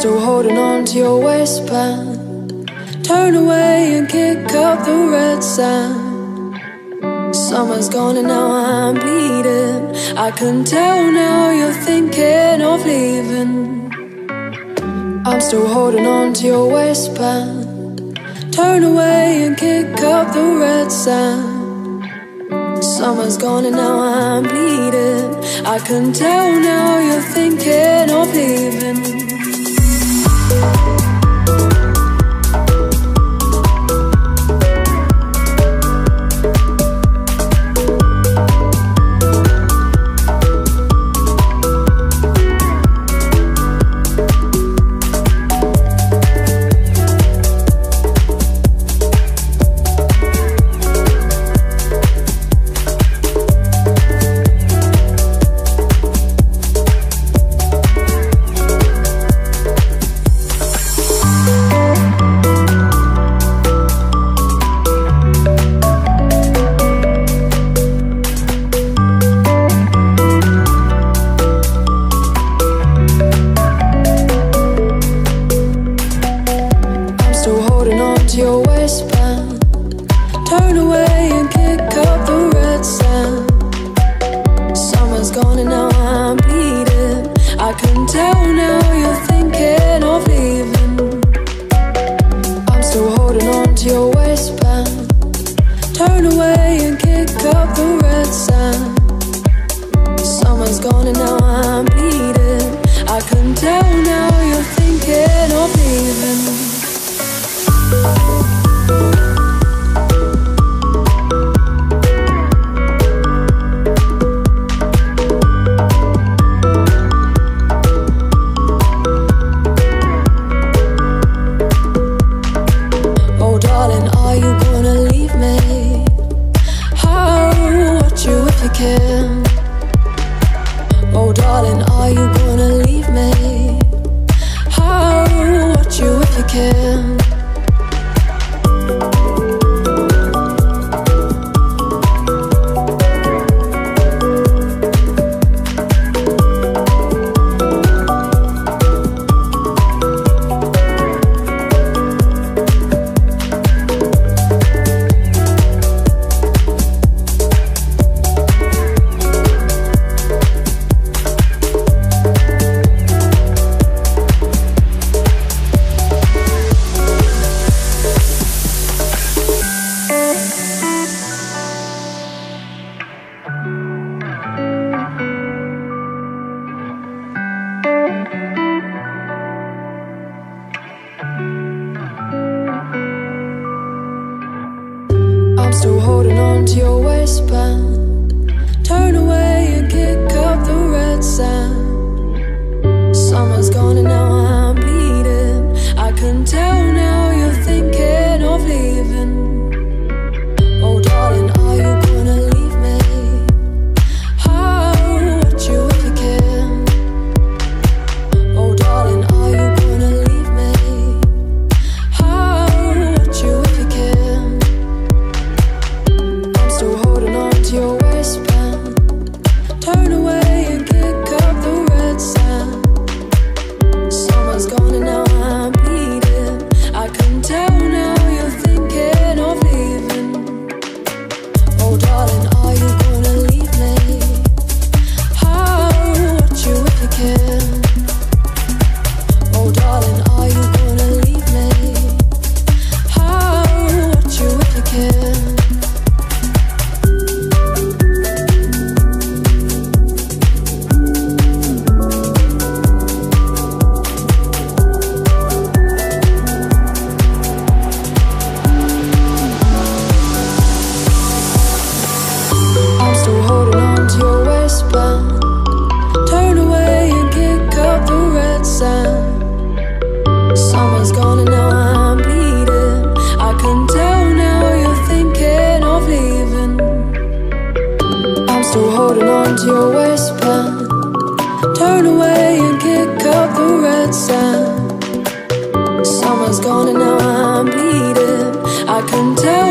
still holding on to your waistband. Turn away and kick up the red sand. Summer's gone and now I'm bleeding. I can tell now you're thinking of leaving. I'm still holding on to your waistband. Turn away and kick up the red sand. Summer's gone and now I'm bleeding. I can tell now you're thinking of leaving. To your waistband. Turn away and kick up the red sand. Summer's gone and now I'm bleeding. I can tell now you're thinking of leaving. I'm still holding on to your waistband. Turn away and kick up the red sand. Summer's gone and now I'm bleeding. I can tell now you're thinking of leaving. Oh darling, are you gonna leave me? I'll watch you if you can. Oh darling, are you gonna leave me? I'll watch you if you can. I'm still holding on to your waistband. Turn away and kick up the red sand. Summer's gone and now I'm bleeding. I can tell now you're thinking of leaving. Oh darling, are you gonna leave me? I'll watch you if you can. Oh darling, are you gonna leave me? I'll watch you if you can. Still holding on to your waistband. Turn away and kick up the red sand. Summer's gone and now I'm bleeding. I can tell now you're thinking of leaving. Oh darling, are you gonna leave me? I'll watch you if you can. Oh darling, are you gonna leave me? I'll watch you if you can. Still holding on to your waistband. Turn away and kick up the red sand. Summer's gone and now I'm bleeding. I can tell now you're thinking of leaving. I'm still holding on to your waistband. Turn away and kick up the red sand. Summer's gone and now I'm bleeding. I can tell